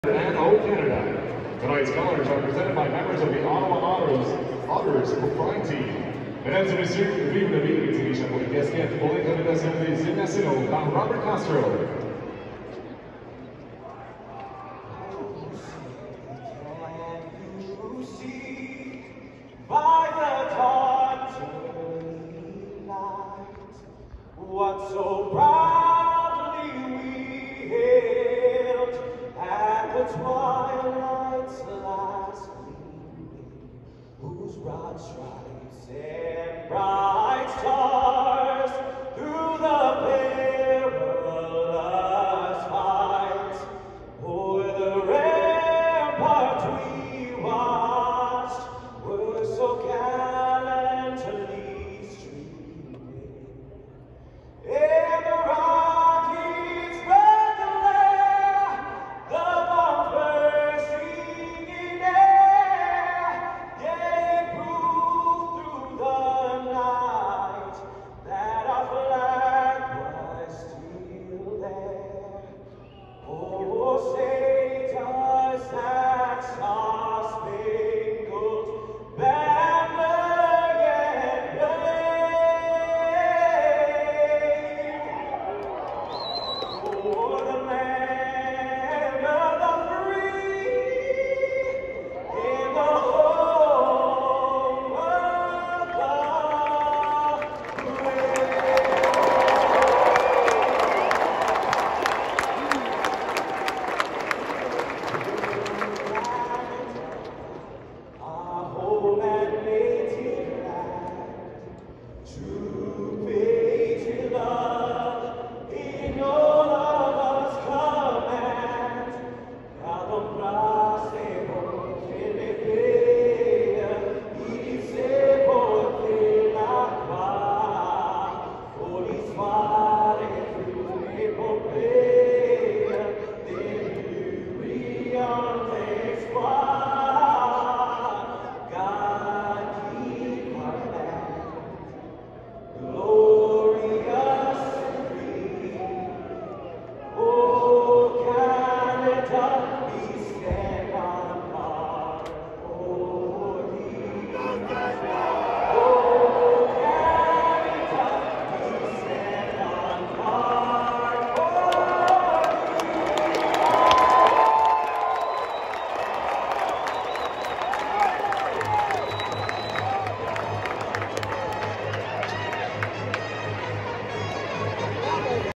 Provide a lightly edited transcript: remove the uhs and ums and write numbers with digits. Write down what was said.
And O Canada. Tonight's colors are presented by members of the Ottawa Otters Pride Team. Mesdames et messieurs, vive le vie, les chapeaux de casquette pour l'interprétation des hymnes nationaux par Robert Castro. By the dawn's early light, what so proudly we hailed at the twilight's last gleaming, whose broad stripes and bright stars through the perilous fight o'er the rampart we watched were so gallantly streaming, and the rockets spread the glare, the bombs bursting in air, gave proof through the night that our flag was still there. Oh, say does that star-spangled banner yet wave o'er the land of the free in the home of the brave. Our home and native land, true patriot love in all of us command, proud